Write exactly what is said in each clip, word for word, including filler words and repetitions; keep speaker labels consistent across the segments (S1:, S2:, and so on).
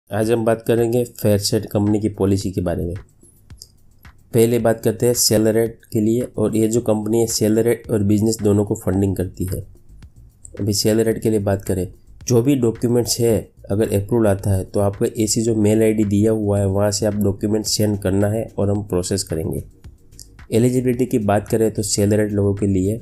S1: आज हम बात करेंगे फेयरसेट कंपनी की पॉलिसी के बारे में। पहले बात करते हैं सेलरेट के लिए। और ये जो कंपनी है सेलरेट और बिजनेस दोनों को फंडिंग करती है। अभी सेलरेट के लिए बात करें, जो भी डॉक्यूमेंट्स है अगर अप्रूवल आता है तो आपको ऐसी जो मेल आईडी दिया हुआ है वहाँ से आप डॉक्यूमेंट सेंड करना है और हम प्रोसेस करेंगे। एलिजिबिलिटी की बात करें तो सेलरेट लोगों के लिए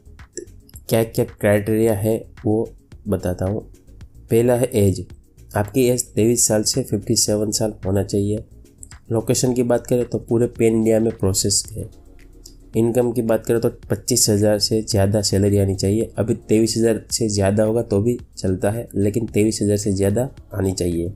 S1: क्या क्या क्राइटेरिया है वो बताता हूँ। पहला है एज। आपकी एज तेईस साल से सत्तावन साल होना चाहिए। लोकेशन की बात करें तो पूरे पैन इंडिया में प्रोसेस है। इनकम की बात करें तो पच्चीस हज़ार से ज़्यादा सैलरी आनी चाहिए। अभी तेईस हज़ार से ज़्यादा होगा तो भी चलता है, लेकिन तेईस हज़ार से ज़्यादा आनी चाहिए।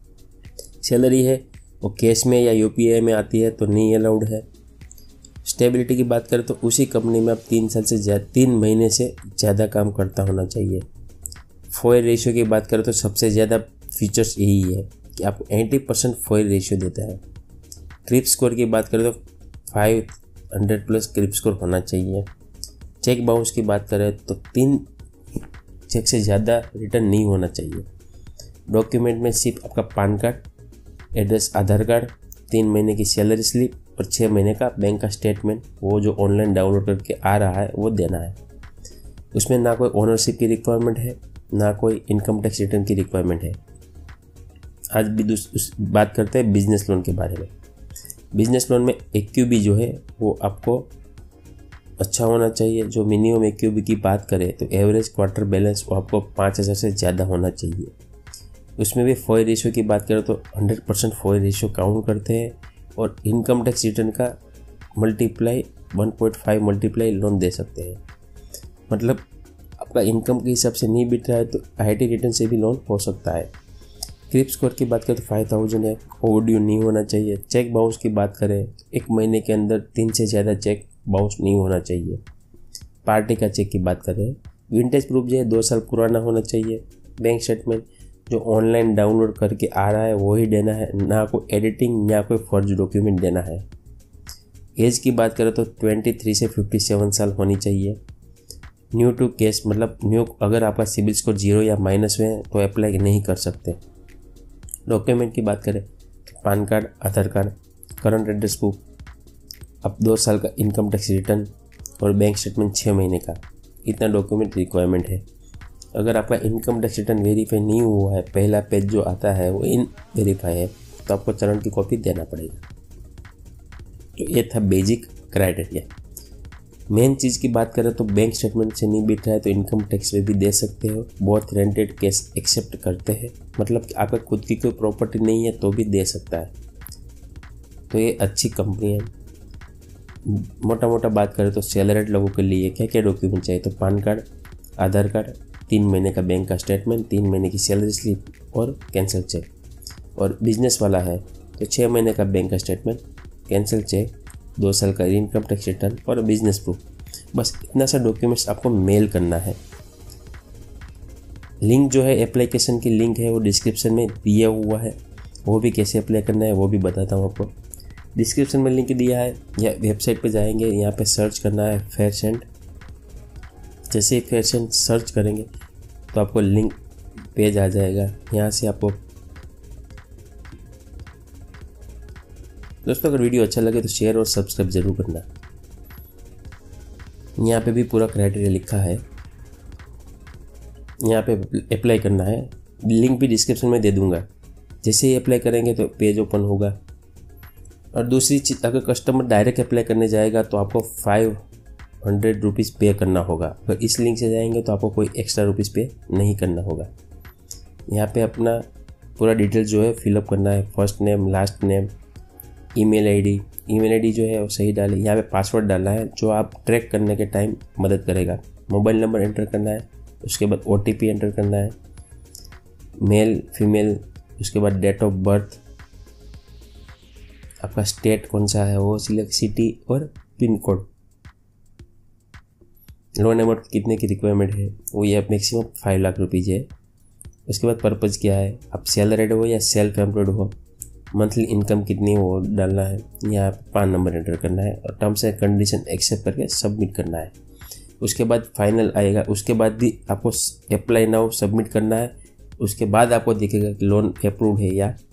S1: सैलरी है वो कैश में या यूपीआई में आती है तो नहीं अलाउड है। स्टेबिलिटी की बात करें तो उसी कंपनी में आप तीन साल से ज़्यादा तीन महीने से ज़्यादा काम करता होना चाहिए। फॉयल रेशियो की बात करें तो सबसे ज़्यादा फीचर्स यही है कि आपको अस्सी परसेंट फॉयल रेशियो देता है। क्रिप स्कोर की बात करें तो पाँच सौ प्लस क्रिप स्कोर होना चाहिए। चेक बाउंस की बात करें तो तीन चेक से ज़्यादा रिटर्न नहीं होना चाहिए। डॉक्यूमेंट में सिर्फ आपका पान कार्ड, एड्रेस, आधार कार्ड, तीन महीने की सैलरी स्लिप और छः महीने का बैंक का स्टेटमेंट वो जो ऑनलाइन डाउनलोड करके आ रहा है वो देना है। उसमें ना कोई ओनरशिप की रिक्वायरमेंट है, ना कोई इनकम टैक्स रिटर्न की रिक्वायरमेंट है। आज भी उस बात करते हैं बिजनेस लोन के बारे में। बिजनेस लोन में एक्यूबी जो है वो आपको अच्छा होना चाहिए। जो मिनिमम एक्यूबी की बात करें तो एवरेज क्वार्टर बैलेंस वो आपको पाँच हज़ार से ज़्यादा होना चाहिए। उसमें भी फॉयल रेशियो की बात करें तो hundred percent FOIR ratio count करते हैं और इनकम टैक्स रिटर्न का multiply one point five multiply loan दे सकते हैं। मतलब आपका इनकम के हिसाब से नहीं बिक रहा है तो आईटी रिटर्न से भी लोन हो सकता है। क्रिप स्कोर की बात करें तो फाइव थाउजेंड है। ओवरड्यू नहीं होना चाहिए। चेक बाउंस की बात करें तो एक महीने के अंदर तीन से ज़्यादा चेक बाउंस नहीं होना चाहिए। पार्टी का चेक की बात करें, विंटेज प्रूफ जो है दो साल पुराना होना चाहिए। बैंक स्टेटमेंट जो ऑनलाइन डाउनलोड करके आ रहा है वही देना है, ना कोई एडिटिंग या कोई फर्ज डॉक्यूमेंट देना है। एज की बात करें तो तेईस से सत्तावन साल होनी चाहिए। न्यू टू केस मतलब न्यू, अगर आपका सिबिल स्कोर जीरो या माइनस में है तो अप्लाई नहीं कर सकते। डॉक्यूमेंट की बात करें तो PAN card, Aadhaar card, current address proof, अब दो साल का इनकम टैक्स रिटर्न और बैंक स्टेटमेंट छः महीने का, इतना डॉक्यूमेंट रिक्वायरमेंट है। अगर आपका इनकम टैक्स रिटर्न वेरीफाई नहीं हुआ है, पहला पेज जो आता है वो इन वेरीफाई है, तो आपको चलन की कॉपी देना पड़ेगा। तो ये था बेसिक क्राइटेरिया। मेन चीज़ की बात करें तो बैंक स्टेटमेंट से नहीं बिक रहा है तो इनकम टैक्स में भी दे सकते हो। बहुत रेंटेड केस एक्सेप्ट करते हैं, मतलब कि आपका खुद की कोई प्रॉपर्टी नहीं है तो भी दे सकता है। तो ये अच्छी कंपनी है। मोटा मोटा बात करें तो सैलरीड लोगों के लिए क्या क्या डॉक्यूमेंट चाहिए तो पान कार्ड, आधार कार्ड, तीन महीने का बैंक का स्टेटमेंट, तीन महीने की सैलरी स्लिप और कैंसिल चेक। और बिजनेस वाला है तो छः महीने का बैंक का स्टेटमेंट, कैंसिल चेक, दो साल का इनकम टैक्स रिटर्न और बिजनेस प्रूफ। बस इतना सा डॉक्यूमेंट्स आपको मेल करना है। लिंक जो है एप्लीकेशन की लिंक है वो डिस्क्रिप्शन में दिया हुआ है। वो भी कैसे अप्लाई करना है वो भी बताता हूँ आपको। डिस्क्रिप्शन में लिंक दिया है या वेबसाइट पे जाएंगे, यहाँ पे सर्च करना है फेयरसेट। जैसे ही फेयरसेट सर्च करेंगे तो आपको लिंक पेज आ जाएगा। यहाँ से आपको दोस्तों अगर वीडियो अच्छा लगे तो शेयर और सब्सक्राइब जरूर करना। यहाँ पे भी पूरा क्राइटेरिया लिखा है, यहाँ पे अप्लाई करना है। लिंक भी डिस्क्रिप्शन में दे दूंगा। जैसे ही अप्लाई करेंगे तो पेज ओपन होगा। और दूसरी चीज़, अगर कस्टमर डायरेक्ट अप्लाई करने जाएगा तो आपको फाइव हंड्रेड रुपीज़ पे करना होगा। अगर इस लिंक से जाएंगे तो आपको कोई एक्स्ट्रा रुपीज़ पे नहीं करना होगा। यहाँ पे अपना पूरा डिटेल जो है फिलअप करना है। First name, last name, email ID. Email ID जो है वो सही डालें। यहाँ पे पासवर्ड डालना है जो आप ट्रैक करने के टाइम मदद करेगा। मोबाइल नंबर एंटर करना है, उसके बाद ओटीपी एंटर करना है, मेल फीमेल, उसके बाद डेट ऑफ बर्थ, आपका स्टेट कौन सा है वो सिलेक्ट, सिटी और पिन कोड। लोन अमाउंट कितने की रिक्वायरमेंट है वो ये मैक्सिमम फाइव लाख रुपीज़ है। उसके बाद पर्पज़ क्या है, आप सैलरीड हो या सेल्फ एम्प्लॉयड हो, मंथली इनकम कितनी वो डालना है। यहाँ पान नंबर एंटर करना है और टर्म्स एंड कंडीशन एक्सेप्ट करके सबमिट करना है। उसके बाद फाइनल आएगा। उसके बाद भी आपको अप्लाई नाउ सबमिट करना है। उसके बाद आपको दिखेगा कि लोन अप्रूव्ड है या